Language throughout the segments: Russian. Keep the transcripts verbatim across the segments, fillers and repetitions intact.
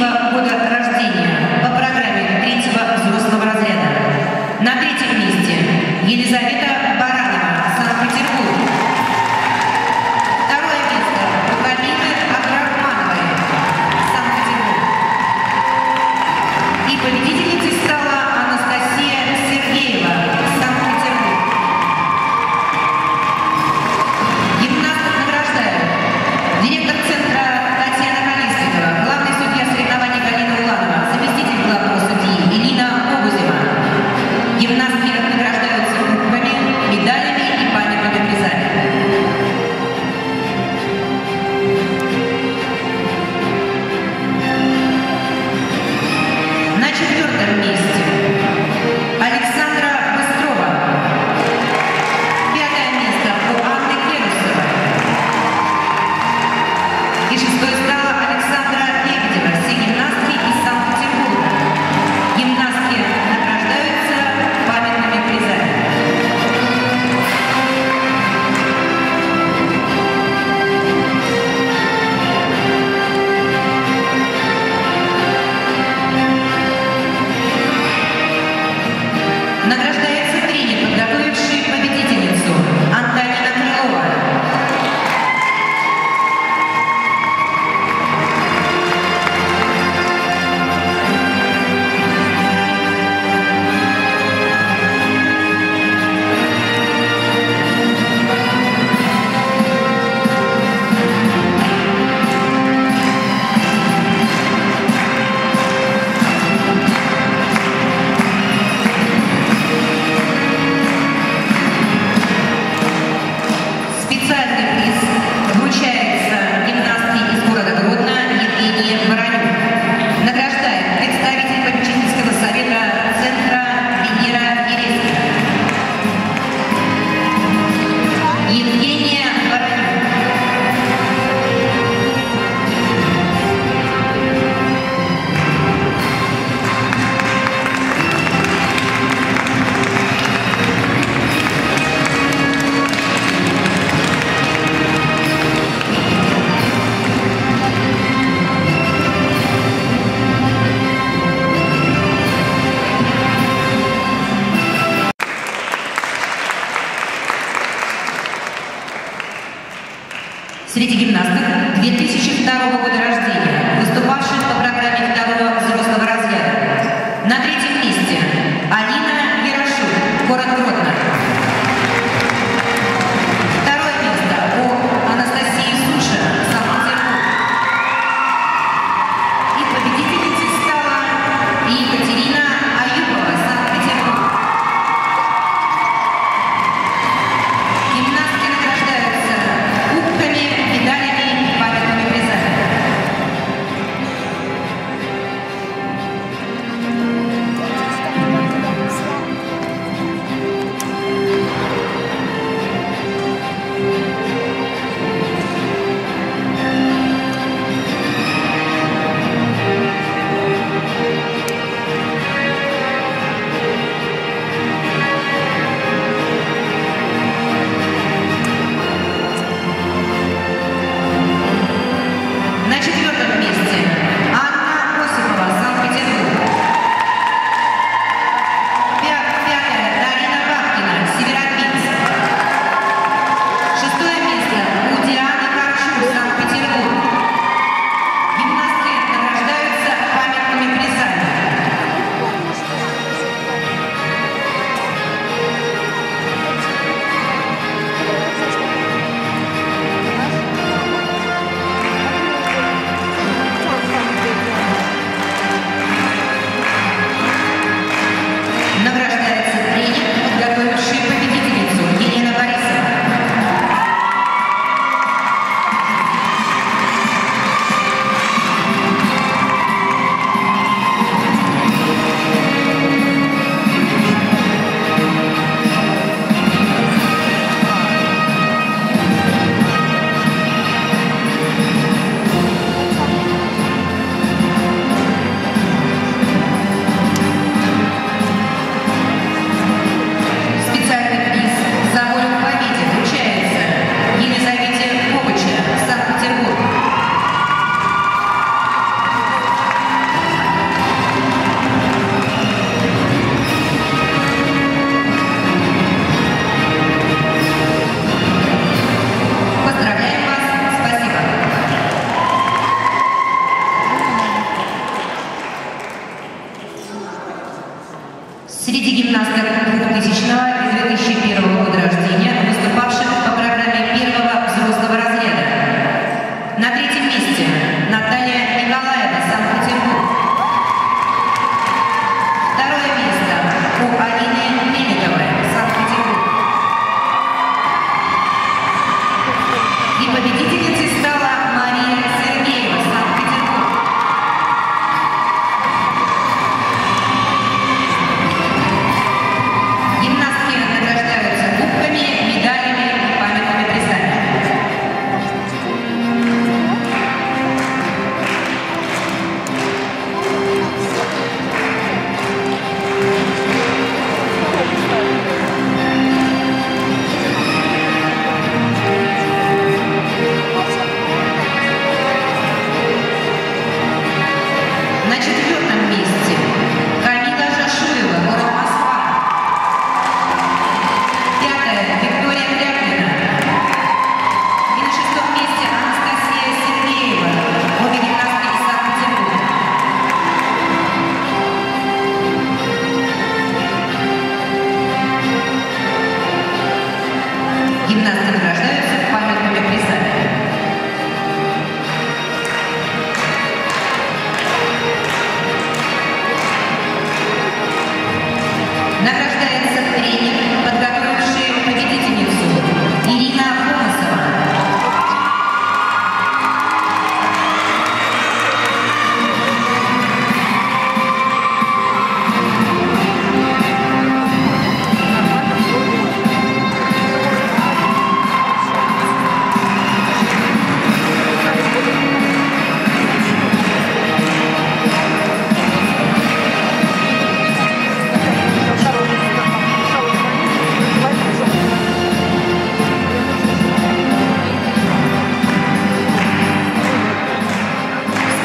тысячелетнего года рождения по программе третьего взрослого разряда. На третьем месте Елизавета Баранова, Санкт-Петербург. Второе место Рукавины Абдрахмановой, Санкт-Петербург. И победительницей стала Анастасия Сергеева, Санкт-Петербург. Гимнастов награждают директор центра Татьяна Колесникова, главный судья соревнований Галина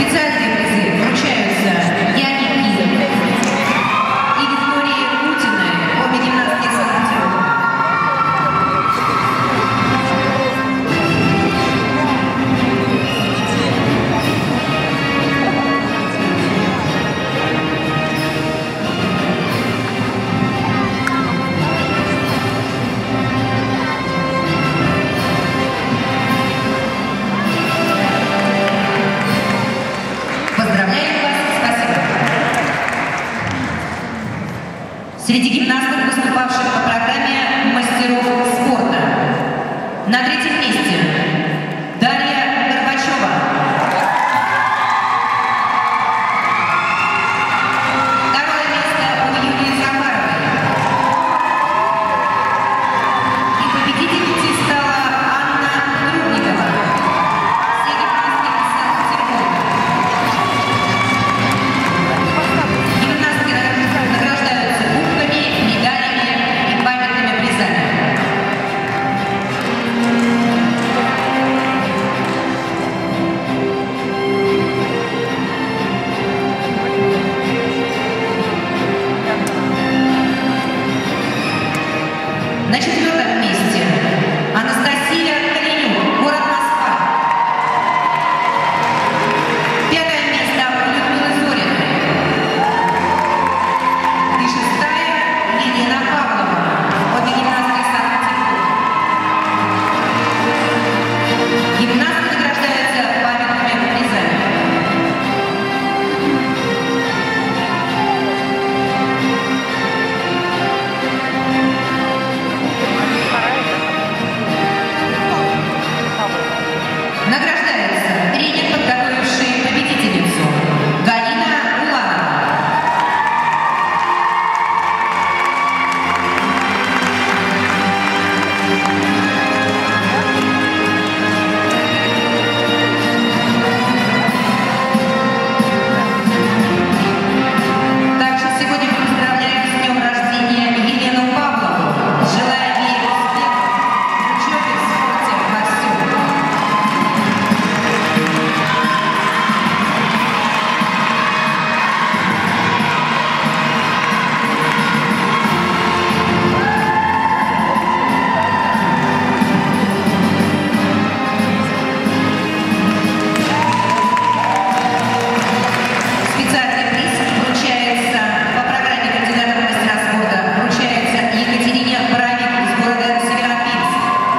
Специальные призы вручаются Яне Киеве и Виктории Путиной, обе гимнастки из Санкт-Петербурга. Среди гимнасток, выступавших по программе мастеров спорта. На третьем месте Дарья Горбачева. Второе место у Юлии Захаровой. И победительницей стала Анна Трубникова. Все гимнастки из Санкт-Петербурга. Гимнастки награждаются медалями и памятными призами. На четвертом месте Анастасия Калинюк, город Москва. Пятое место у Людмилы Зориной. И шестая Елена Павлова, обе гимнастки из Санкт-Петербурга. Гимнастки награждаются памятными призами. Награждается тренер, подготовивший победительницу Галина Уланова. Также сегодня мы поздравляем с днем рождения Елену Павлову, желая ей успехов в учебе, в спорте, во всем. Специальный приз вручается по программе кандидата в мастера спорта, вручается Екатерине Боровик из города Северодвинск.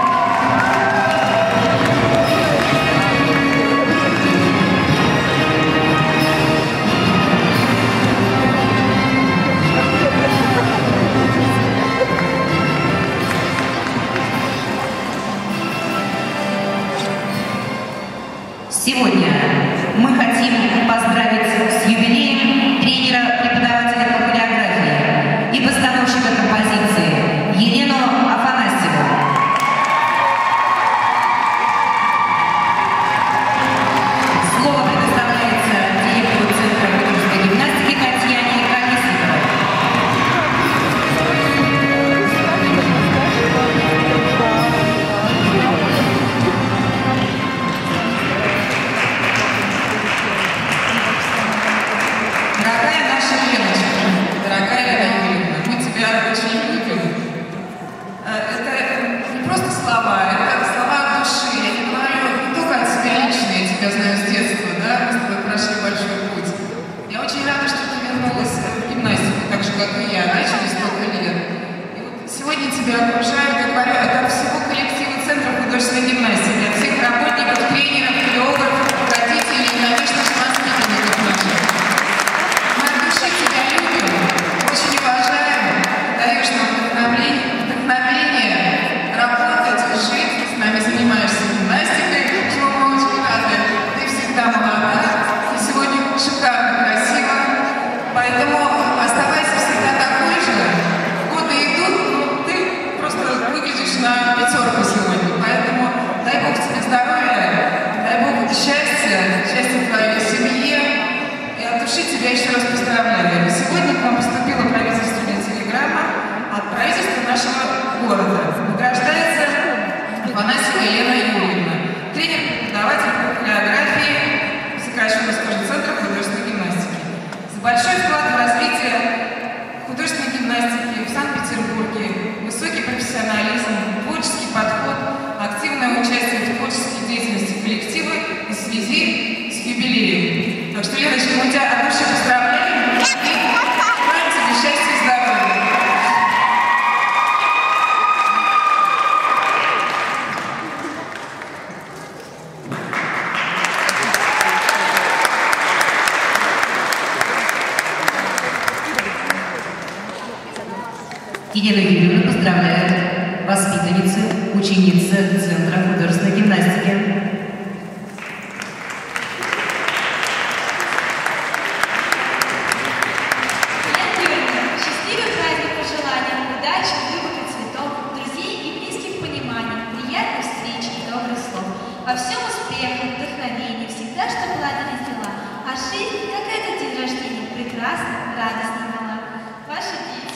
Сегодня мы хотим поздравить с юбилеем тренера, преподавателя по хореографии и постановщика композиции Елену Афанасьеву. Слово предоставляется директору Центра художественной гимнастики Татьяне Колесниковой. Дорогая наша Леночка, дорогая Лена Юрьевна, мы тебя очень любим. Это не просто слова, это слова от души. Я не говорю не только от себя лично, я тебя знаю с детства, да, мы с тобой прошли большой путь. Я очень рада, что ты вернулась в гимнастику, так же, как и я, начали столько лет. И вот сегодня тебя окружают, я говорю, от всего коллектива Центра художественной гимнастики, от всех работников, тренеров, хореографов, руководителей, и, конечно же, воспитанников наших. Тебя любим, очень уважаем, даешь нам вдохновение, вдохновение работать, жить, ты с нами занимаешься гимнастикой, чего мы очень рады. Ты всегда молода, и сегодня шикарно, красиво, поэтому оставайся всегда такой же. Годы идут, но ты просто выглядишь на пятерку сегодня, поэтому дай Бог тебе здоровья, дай Бог счастья, счастья в твоей семье. И от души тебя еще раз поздравляю. Сегодня к вам поступила правительственная телеграмма от правительства нашего города. Награждается Афанасьева Елена Юрьевна, тренер, преподаватель по хореографии, сокращенно скажу, Так что, Леночка, мы тебя от души поздравляем и желаем тебе счастья и здоровья. Елену Юрьевну поздравляют воспитанницы, ученицы Центра художественной гимнастики. Счастливый праздник пожеланий, удачи, выбора цветов, друзей и близких пониманий, приятных встреч и добрых слов. Во всем успеха, вдохновения, всегда, чтобы ладились дела. А жизнь, как этот день рождения, прекрасна, радостна была. Ваши дети.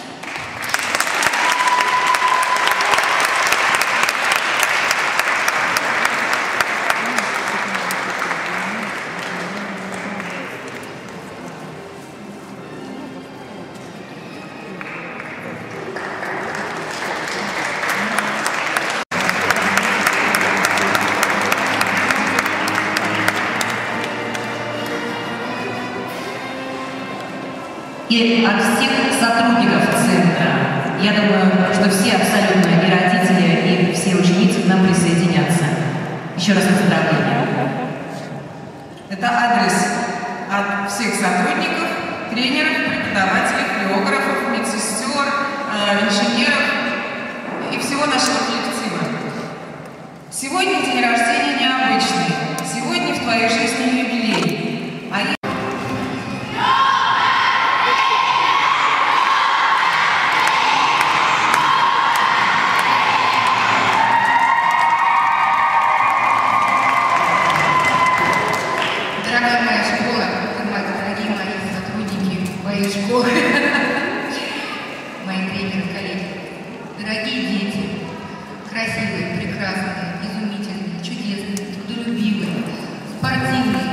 И от всех сотрудников Центра, я думаю, что все абсолютно, и родители, и все ученицы к нам присоединятся. Еще раз поздравления. Это адрес от всех сотрудников, тренеров, преподавателей, хореографов, медсестер, инженеров и всего нашего коллектива. Сегодня день рождения необычный. Сегодня в твоей жизни юбилей. А я... Дорогая моя школа, дорогие мои сотрудники моей школы, мои тренеры, коллеги, дорогие дети, красивые, прекрасные, изумительные, чудесные, трудолюбивые, спортивные,